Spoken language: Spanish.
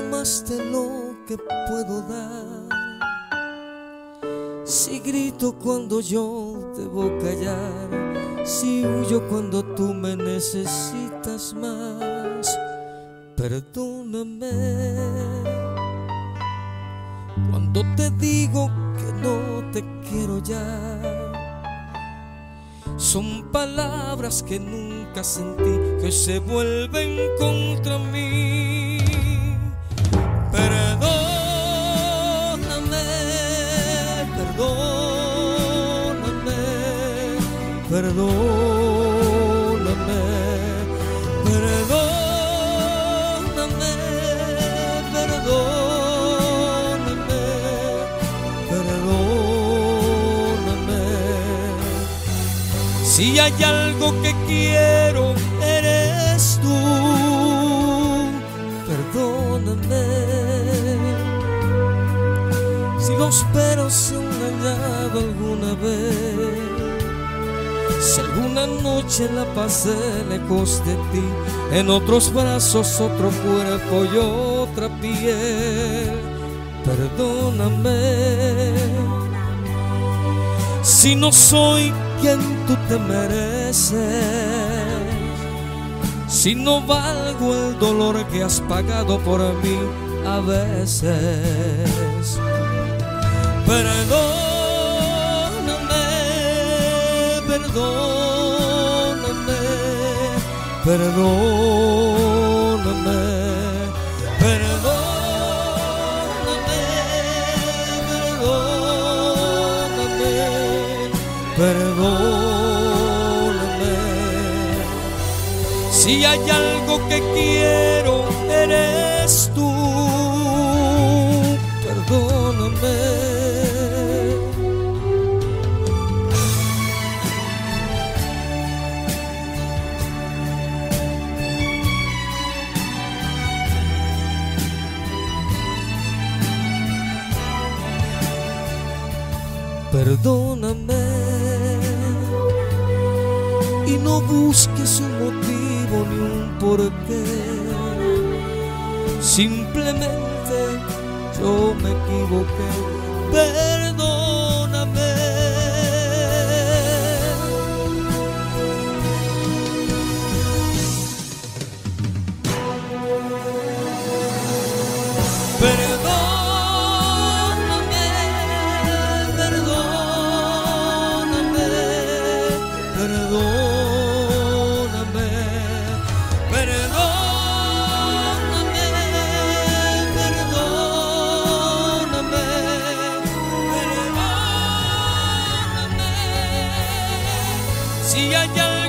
más de lo que puedo dar. Si grito cuando yo debo callar, si huyo cuando tú me necesitas más, perdóname cuando te digo que no te quiero ya. Son palabras que nunca sentí, que se vuelven contra mí. Perdóname, perdóname, perdóname, perdóname, perdóname, perdóname. Si hay algo que quiero, eres tú. Perdóname si los peros se han dañado alguna vez, si alguna noche la pasé lejos de ti, en otros brazos, otro cuerpo y otra piel. Perdóname si no soy quien tú te mereces, si no valgo el dolor que has pagado por mí a veces. Perdóname, perdóname, perdóname, perdóname, perdóname, perdóname. Si hay algo que quiero, eres tú. Perdóname. Perdóname y no busques un motivo ni un porqué. Simplemente yo me equivoqué. Perdóname. Perdóname, perdóname, perdóname, perdóname, perdóname, perdóname. Si hay algo